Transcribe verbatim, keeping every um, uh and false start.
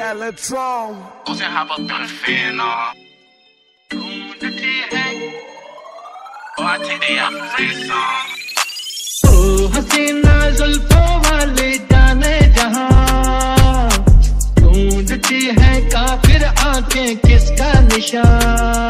Electron उसे हवा perfino ढूंढती है बातें या song ओ हसीना जुल्फों वाले जाने जहां ढूंढती है काफिर आंखें किसका निशान।